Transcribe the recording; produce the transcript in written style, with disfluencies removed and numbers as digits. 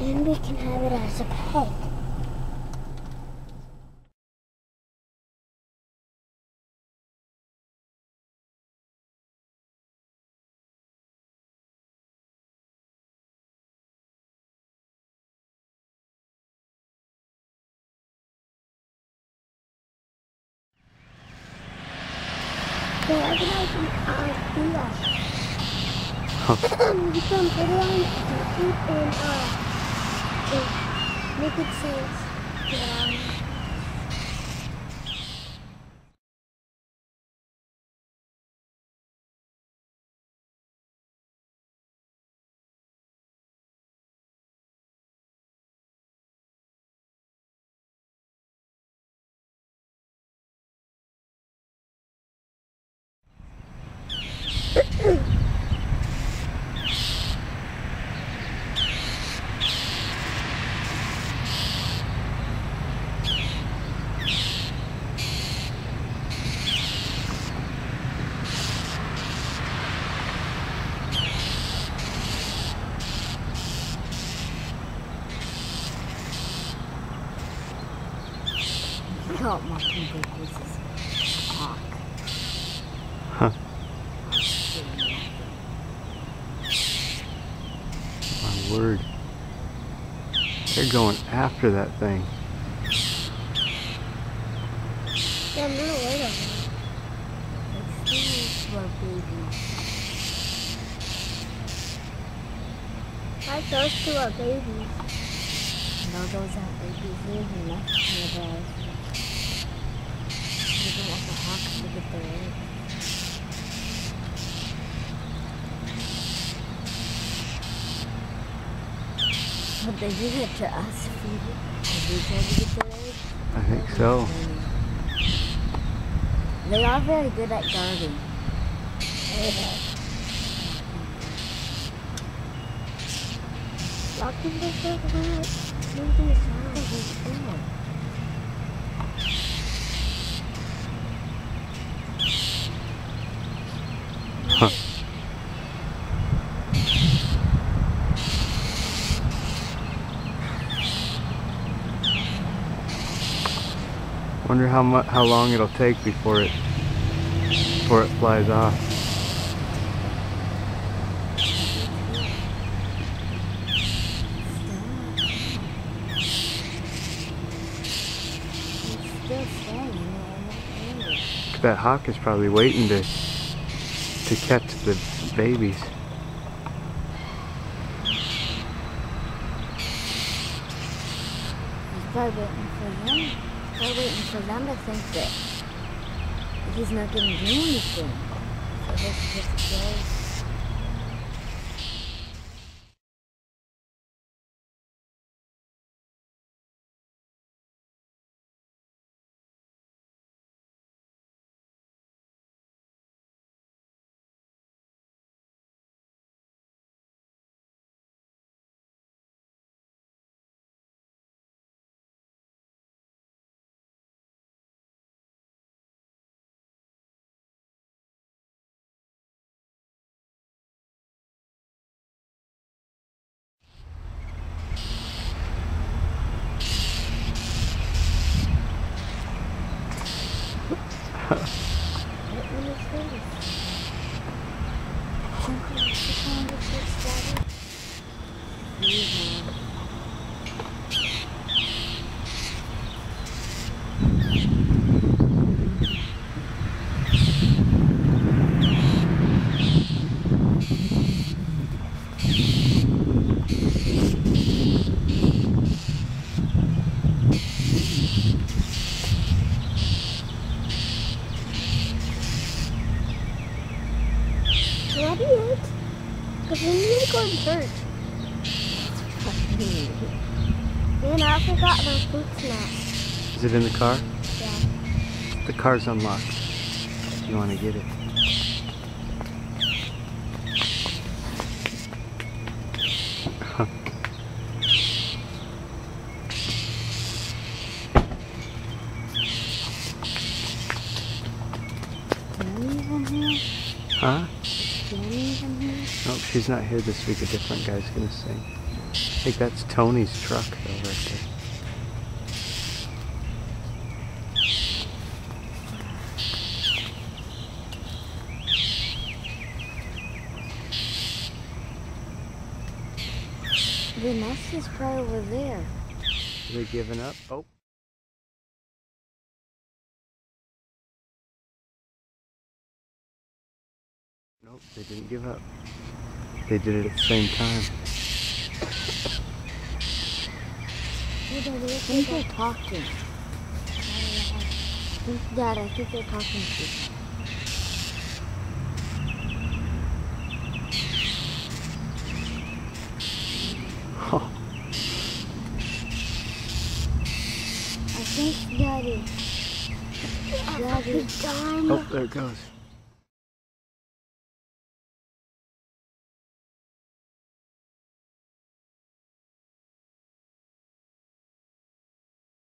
And we can have it as a pet. So I can do that. You can put it on and make it safe. Not Mockingbird was his hawk. Huh. My word. They're going after that thing. Yeah, I'm not worried about it. It's still a baby. I those two are babies. No, those aren't babies. They're even left nearby. You don't want the hawks to get their eggs. But they do that to us, Phoebe. Did they try to get their eggs? I think so. They are very good at guarding. Mockingbirds are good. Maybe it's not. Huh. Wonder how long it'll take before it flies off. That hawk is probably waiting to catch the babies. He's probably waiting for them. Probably waiting for them to think that he's not going to do anything. So this is just a play. Not yet, because we need to go to church. Man, I forgot my fruit snack. Is it in the car? Yeah. The car's unlocked. If you want to get it. Huh? Danny's in here? Nope, she's not here this week. A different guy's gonna sing. think that's Tony's truck though, right there. The nest is probably over there. Are they giving up? Oh. Nope, they didn't give up. They did it at the same time. I think they're talking. Dad, I think they're talking to you. Oh. I think Daddy. Oh, there it goes.